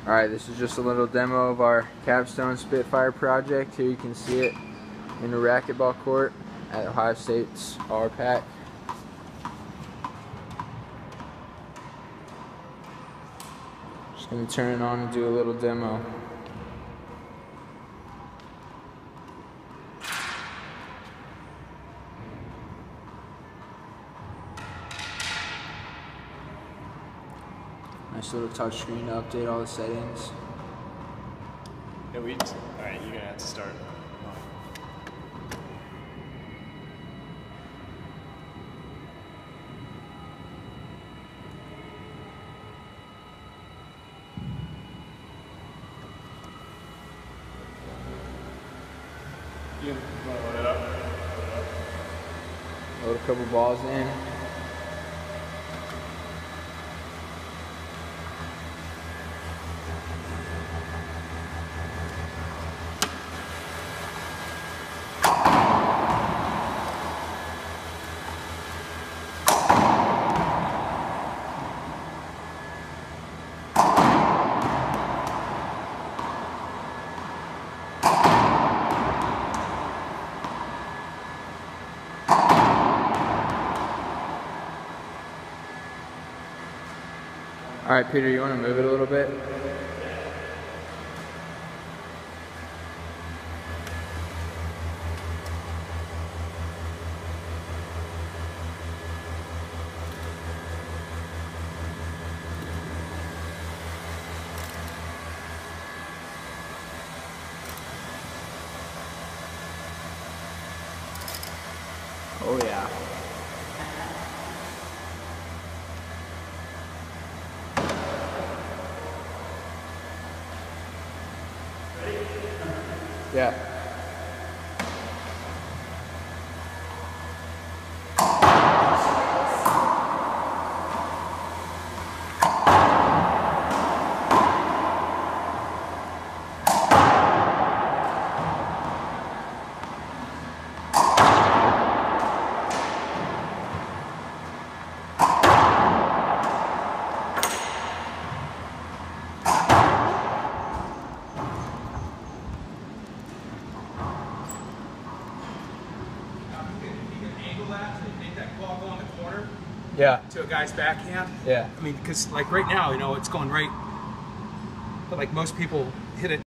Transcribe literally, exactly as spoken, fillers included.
Alright, this is just a little demo of our Capstone Spitfire project. Here you can see it in the racquetball court at Ohio State's R PAC. Just going to turn it on and do a little demo. Nice little touch screen to update all the settings. Yeah, we. Alright, you're gonna have to start. You want to load it up? Load it up. Load a couple balls in. All right, Peter, you want to move it a little bit? Oh yeah. Yeah. Yeah. To a guy's backhand. Yeah. I mean, because like right now, you know, it's going right, but like most people hit it